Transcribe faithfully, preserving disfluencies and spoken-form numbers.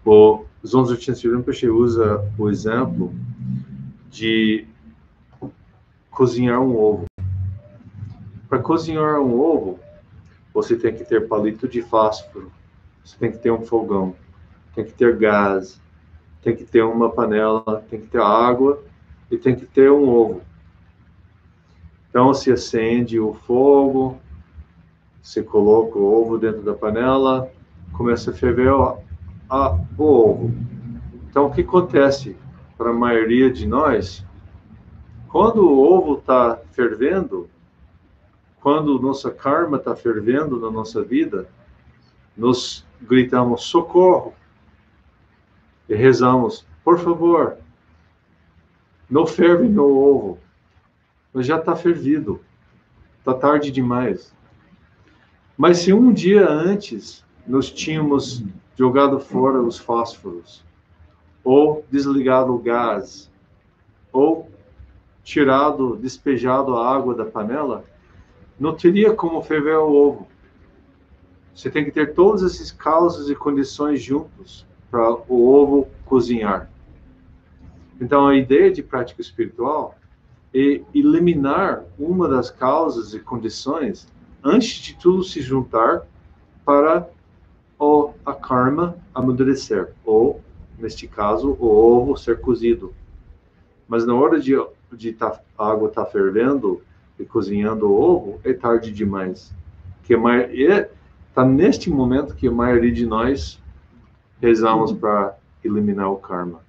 O Zonzo Chinchi Rinpoche usa o exemplo de cozinhar um ovo. Para cozinhar um ovo, você tem que ter palito de fósforo, você tem que ter um fogão, tem que ter gás, tem que ter uma panela, tem que ter água e tem que ter um ovo. Então, se acende o fogo, você coloca o ovo dentro da panela, começa a ferver o, a, o ovo. Então, o que acontece para a maioria de nós? Quando o ovo está fervendo, quando nossa karma está fervendo na nossa vida, nós gritamos socorro e rezamos, por favor, não ferve meu ovo, mas já está fervido, está tarde demais. Mas se um dia antes nós tínhamos jogado fora os fósforos, ou desligado o gás, ou tirado, despejado a água da panela, não teria como ferver o ovo. Você tem que ter todas essas causas e condições juntos para o ovo cozinhar. Então, a ideia de prática espiritual é eliminar uma das causas e condições antes de tudo se juntar para o, a karma amadurecer, ou, neste caso, o ovo ser cozido. Mas na hora de, de tá, a água estar tá fervendo e cozinhando o ovo, é tarde demais. Que é, tá neste momento que a maioria de nós rezamos para eliminar o karma.